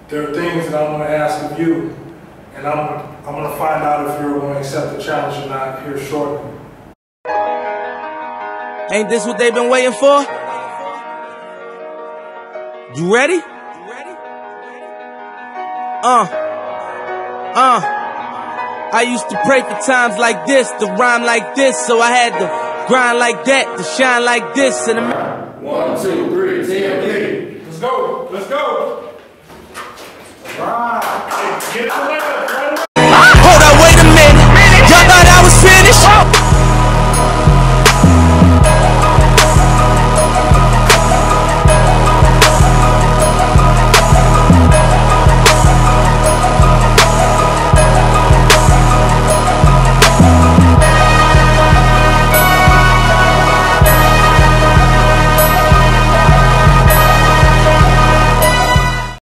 there are things that I'm going to ask of you, and I'm going to find out if you're going to accept the challenge or not here shortly. Ain't this what they've been waiting for? You ready? I used to pray for times like this, to rhyme like this, so I had to grind like that, to shine like this. And 1, 2, 3, TMP. Let's go. Let's go. Right. Get to the left.